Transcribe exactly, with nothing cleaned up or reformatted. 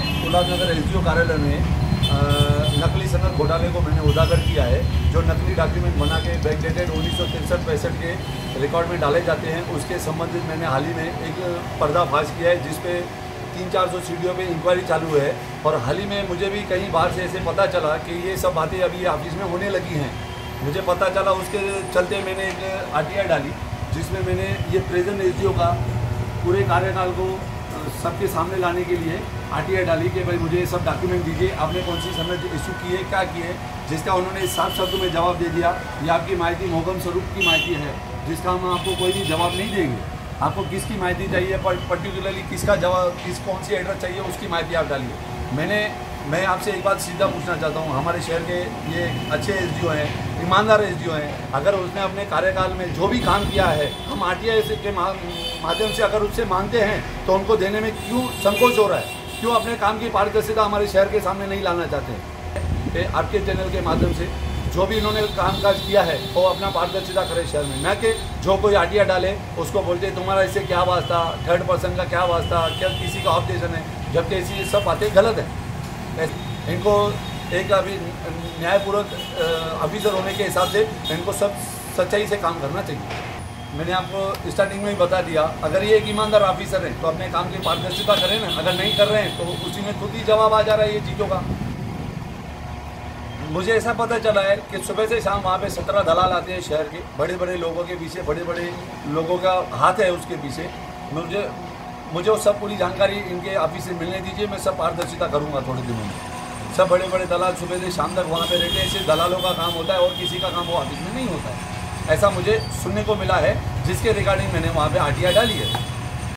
Ulhasnagar SDO कार्यालय में नकली सनद घोटाले को मैंने उजागर किया है। जो नकली डॉक्यूमेंट बना के बैक डेटेड उन्नीस सौ तिरसठ पैंसठ के रिकॉर्ड में डाले जाते हैं, उसके संबंधित मैंने हाल ही में एक पर्दाफाश किया है, जिसपे तीन चार सौ सीढ़ियों पे इंक्वायरी चालू है। और हाल ही में मुझे भी कई बार से ऐसे पता चला कि ये सब बातें अभी ऑफिस में होने लगी हैं। मुझे पता चला, उसके चलते मैंने एक आरटीआई डाली, जिसमें मैंने ये प्रेजेंट एसडीओ का पूरे कार्यकाल को सबके सामने लाने के लिए आरटीआई डाली कि भाई मुझे ये सब डॉक्यूमेंट दीजिए, आपने कौन सी सनद इशू की है, क्या की है, जिसका उन्होंने साफ शब्दों में जवाब दे दिया। ये आपकी माहिती मोहकम स्वरूप की माहिती है, जिसका हम आपको कोई भी जवाब नहीं देंगे। आपको किसकी माहिती चाहिए, पर्टिकुलरली किसका जवाब, किस कौन सी एड्रेस चाहिए, उसकी माहिती आप डालिए। मैंने मैं आपसे एक बात सीधा पूछना चाहता हूँ, हमारे शहर के ये अच्छे एसडीओ हैं, ईमानदार एसडीओ हैं, अगर उसने अपने कार्यकाल में जो भी काम किया है, हम आरटीआई के माध्यम से अगर उससे मांगते हैं तो उनको देने में क्यों संकोच हो रहा है? क्यों अपने काम की पारदर्शिता हमारे शहर के सामने नहीं लाना चाहते हैं? आपके चैनल के माध्यम से जो भी इन्होंने कामकाज किया है वो अपना पारदर्शिता करे शहर में, न कि जो कोई आरटीआई डाले उसको बोलते तुम्हारा इससे क्या वास्ता, थर्ड पर्सन का क्या वास्ता, क्या किसी का ऑब्जेक्शन है, जबकि ऐसी सब बातें गलत हैं। इनको एक अभी न्यायपूर्वक ऑफिसर होने के हिसाब से इनको सब सच्चाई से काम करना चाहिए। मैंने आपको स्टार्टिंग में ही बता दिया, अगर ये एक ईमानदार ऑफिसर है तो अपने काम की पारदर्शिता करें ना, अगर नहीं कर रहे हैं तो उसी में खुद ही जवाब आ जा रहा है ये चीज़ों का। मुझे ऐसा पता चला है कि सुबह से शाम वहाँ पे सत्रह दलाल आते हैं शहर के, बड़े बड़े लोगों के पीछे, बड़े बड़े लोगों का हाथ है उसके पीछे। मुझे मुझे वो सब पूरी जानकारी इनके ऑफिस से मिलने दीजिए, मैं सब पारदर्शिता करूँगा थोड़े दिनों में। सब बड़े बड़े दलाल सुबह से शाम तक वहाँ पे रहते हैं, सिर्फ दलालों का काम होता है और किसी का काम वो ऑफिस में नहीं होता है, ऐसा मुझे सुनने को मिला है, जिसके रिगार्डिंग मैंने वहाँ पे आरटीआई डाली है।